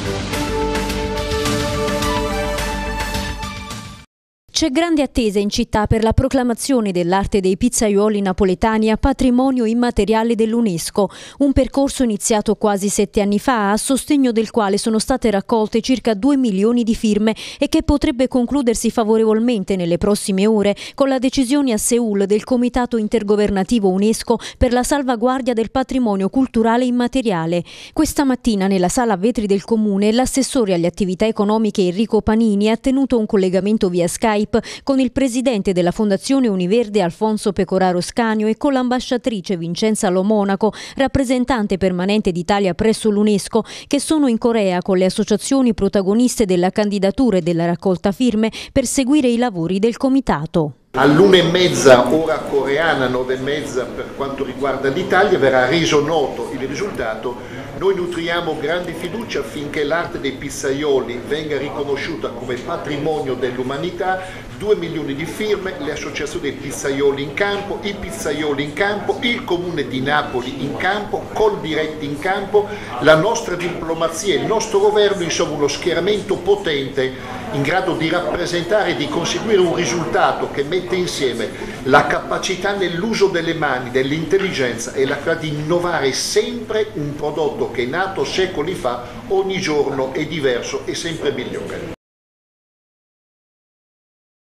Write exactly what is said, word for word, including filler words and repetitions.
C'è grande attesa in città per la proclamazione dell'arte dei pizzaioli napoletani a patrimonio immateriale dell'UNESCO, un percorso iniziato quasi sette anni fa, a sostegno del quale sono state raccolte circa due milioni di firme e che potrebbe concludersi favorevolmente nelle prossime ore con la decisione a Seul del Comitato Intergovernativo UNESCO per la salvaguardia del patrimonio culturale immateriale. Questa mattina nella sala a vetri del Comune l'assessore alle attività economiche Enrico Panini ha tenuto un collegamento via Skype con il presidente della Fondazione Univerde Alfonso Pecoraro Scanio e con l'ambasciatrice Vincenza Lo Monaco, rappresentante permanente d'Italia presso l'UNESCO, che sono in Corea con le associazioni protagoniste della candidatura e della raccolta firme per seguire i lavori del comitato. All'una e mezza ora coreana, nove e mezza per quanto riguarda l'Italia, verrà reso noto il risultato. Noi nutriamo grande fiducia affinché l'arte dei pizzaioli venga riconosciuta come patrimonio dell'umanità. Due milioni di firme, le associazioni dei pizzaioli in campo, i pizzaioli in campo, il Comune di Napoli in campo, Coldiretti in campo, la nostra diplomazia e il nostro governo, insomma uno schieramento potente in grado di rappresentare e di conseguire un risultato che mette insieme la capacità nell'uso delle mani, dell'intelligenza e la capacità di innovare sempre un prodotto che è nato secoli fa, ogni giorno è diverso e sempre migliore.